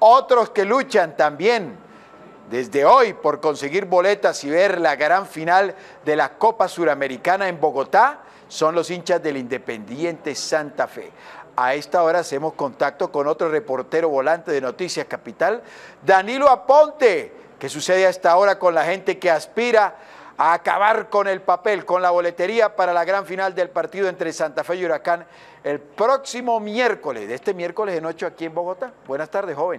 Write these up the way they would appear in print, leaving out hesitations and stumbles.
Otros que luchan también desde hoy por conseguir boletas y ver la gran final de la Copa Suramericana en Bogotá son los hinchas del Independiente Santa Fe. A esta hora hacemos contacto con otro reportero volante de Noticias Capital, Danilo Aponte. ¿Qué sucede a esta hora con la gente que aspira a acabar con el papel, con la boletería para la gran final del partido entre Santa Fe y Huracán el próximo miércoles, de este miércoles en 8 aquí en Bogotá? Buenas tardes, joven.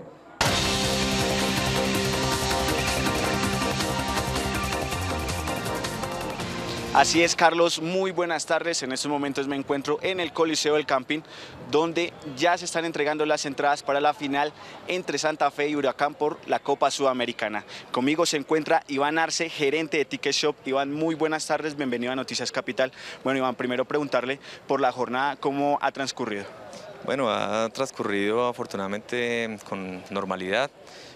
Así es, Carlos, muy buenas tardes. En estos momentos me encuentro en el Coliseo del Camping, donde ya se están entregando las entradas para la final entre Santa Fe y Huracán por la Copa Sudamericana. Conmigo se encuentra Iván Arce, gerente de Ticket Shop. Iván, muy buenas tardes, bienvenido a Noticias Capital. Bueno, Iván, primero preguntarle por la jornada, ¿cómo ha transcurrido? Bueno, ha transcurrido afortunadamente con normalidad.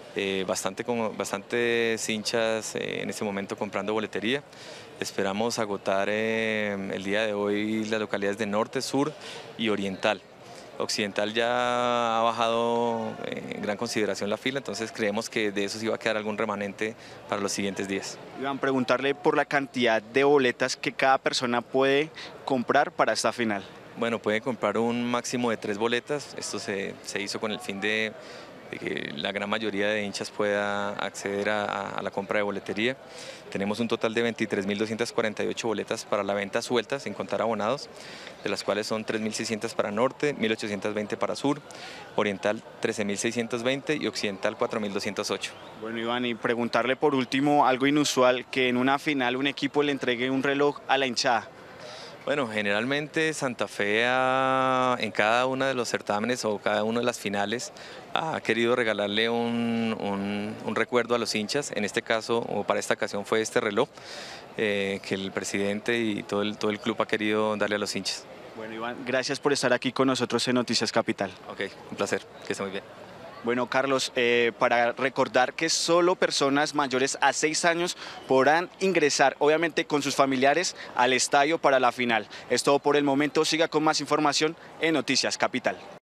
Bastantes hinchas en este momento comprando boletería. Esperamos agotar el día de hoy las localidades de norte, sur y oriental. Occidental ya ha bajado en gran consideración la fila, entonces creemos que de eso sí va a quedar algún remanente para los siguientes días. Iván, preguntarle por la cantidad de boletas que cada persona puede comprar para esta final. Bueno, pueden comprar un máximo de 3 boletas. Esto se hizo con el fin de que la gran mayoría de hinchas pueda acceder a la compra de boletería. Tenemos un total de 23.248 boletas para la venta suelta, sin contar abonados, de las cuales son 3.600 para norte, 1.820 para sur, oriental 13.620 y occidental 4.208. Bueno, Iván, y preguntarle por último algo inusual, que en una final un equipo le entregue un reloj a la hinchada. Bueno, generalmente Santa Fe en cada uno de los certámenes o cada una de las finales ha querido regalarle un recuerdo a los hinchas. En este caso, o para esta ocasión, fue este reloj que el presidente y todo el club ha querido darle a los hinchas. Bueno, Iván, gracias por estar aquí con nosotros en Noticias Capital. Ok, un placer, que esté muy bien. Bueno, Carlos, para recordar que solo personas mayores a 6 años podrán ingresar, obviamente con sus familiares, al estadio para la final. Es todo por el momento. Siga con más información en Noticias Capital.